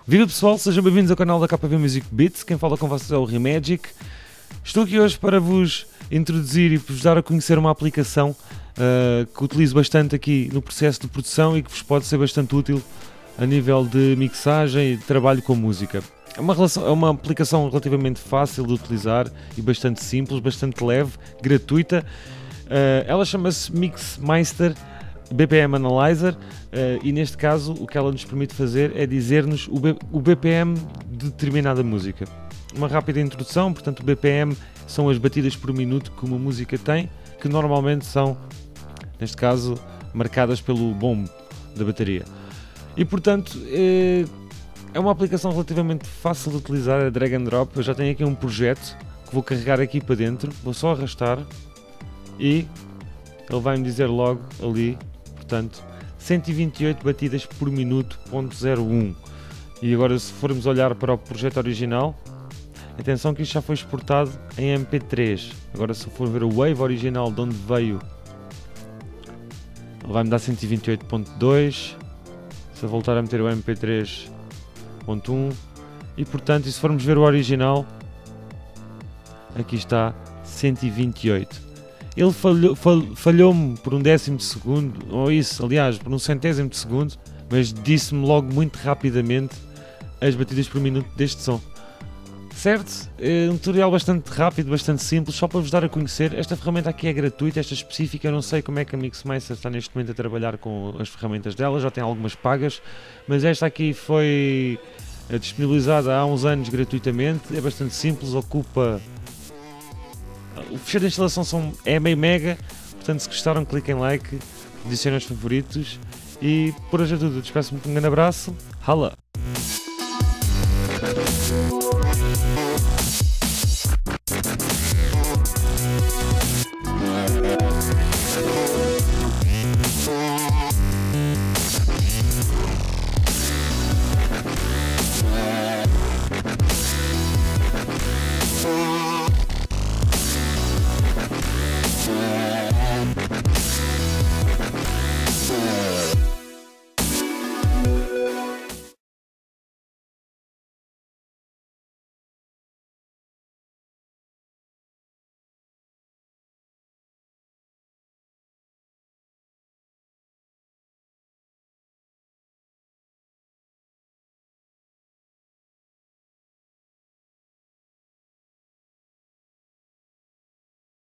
Viva pessoal, sejam bem-vindos ao canal da KV Music Beats. Quem fala com vocês é o Remagic. Estou aqui hoje para vos introduzir e vos dar a conhecer uma aplicação que utilizo bastante aqui no processo de produção e que vos pode ser bastante útil a nível de mixagem e de trabalho com música. É uma aplicação relativamente fácil de utilizar e bastante simples, bastante leve, gratuita. Ela chama-se Mixmeister BPM Analyzer e neste caso o que ela nos permite fazer é dizer-nos o BPM de determinada música. Uma rápida introdução, portanto o BPM são as batidas por minuto que uma música tem, que normalmente são, neste caso, marcadas pelo bombo da bateria. E portanto é uma aplicação relativamente fácil de utilizar, é drag and drop. Eu já tenho aqui um projeto que vou carregar aqui para dentro, vou só arrastar e ele vai-me dizer logo ali, portanto, 128 batidas por minuto, .01. E agora se formos olhar para o projeto original, atenção que isto já foi exportado em MP3. Agora se eu for ver o wave original de onde veio, ele vai-me dar 128.2. Se eu voltar a meter o MP3.1 e portanto, e se formos ver o original, aqui está 128. Ele falhou-me por um décimo de segundo, ou isso, aliás, por um centésimo de segundo, mas disse-me logo muito rapidamente as batidas por minuto deste som. Certo? É um tutorial bastante rápido, bastante simples, só para vos dar a conhecer. Esta ferramenta aqui é gratuita, esta específica, eu não sei como é que a Mixmeister está neste momento a trabalhar com as ferramentas dela, já tem algumas pagas, mas esta aqui foi disponibilizada há uns anos gratuitamente, é bastante simples, ocupa... O fecheiro de instalação é meio mega, portanto se gostaram cliquem em like, adicionem aos favoritos e por hoje é tudo, despeço-me com um grande abraço, hala!